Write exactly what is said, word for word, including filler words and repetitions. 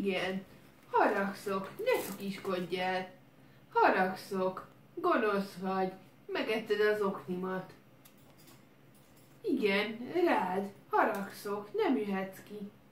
Igen, haragszok, ne szukiskodjál. Haragszok, gonosz vagy, megetted az oknimat. Igen, rád, haragszok, nem jöhetsz ki.